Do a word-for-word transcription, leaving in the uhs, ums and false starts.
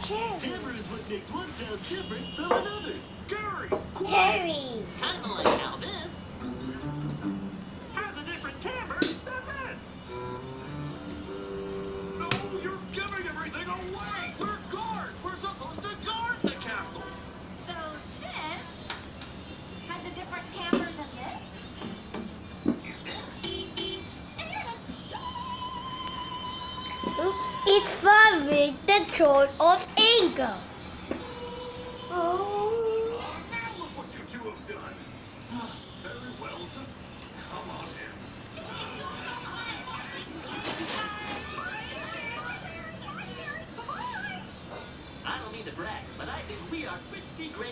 cherry. Timber is what makes one sound different from another. Gary! Cherry. Kinda like how this has a different timbre than this. No, you're giving everything away. We're guards. We're supposed to guard the castle. So this has a different timbre than this? It's following the throne of anger. Oh. Now look what you two have done. Very well, just come on in. I don't mean to brag, but I think we are pretty great